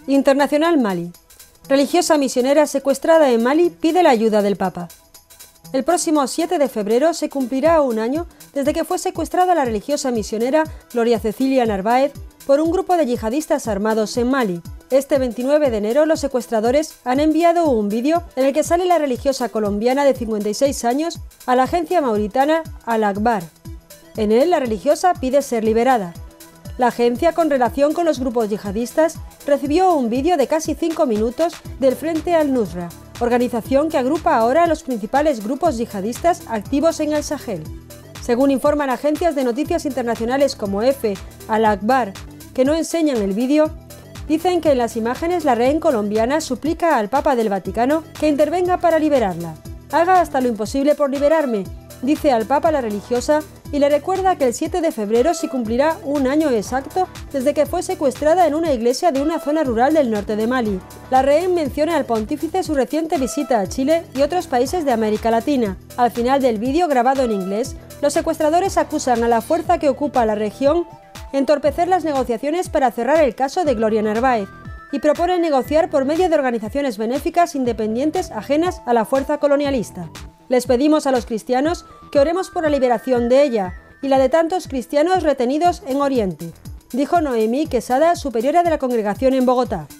Internacional Mali. Religiosa misionera secuestrada en Mali pide la ayuda del Papa. El próximo 7 de febrero se cumplirá un año desde que fue secuestrada la religiosa misionera Gloria Cecilia Narváez por un grupo de yihadistas armados en Mali. Este 29 de enero los secuestradores han enviado un vídeo en el que sale la religiosa colombiana de 56 años a la agencia mauritana Al-Akhbar. En él la religiosa pide ser liberada. La agencia, con relación con los grupos yihadistas, recibió un vídeo de casi 5 minutos del Frente al-Nusra, organización que agrupa ahora a los principales grupos yihadistas activos en el Sahel. Según informan agencias de noticias internacionales como EFE, Al-Akhbar, que no enseñan el vídeo, dicen que en las imágenes la rehén colombiana suplica al Papa del Vaticano que intervenga para liberarla. «Haga hasta lo imposible por liberarme», dice al Papa la religiosa, y le recuerda que el 7 de febrero se cumplirá un año exacto desde que fue secuestrada en una iglesia de una zona rural del norte de Mali. La rehén menciona al pontífice su reciente visita a Chile y otros países de América Latina. Al final del vídeo, grabado en inglés, los secuestradores acusan a la fuerza que ocupa la región entorpecer las negociaciones para cerrar el caso de Gloria Narváez y proponen negociar por medio de organizaciones benéficas independientes ajenas a la fuerza colonialista. Les pedimos a los cristianos que oremos por la liberación de ella y la de tantos cristianos retenidos en Oriente, dijo Noemí Quesada, superiora de la congregación en Bogotá.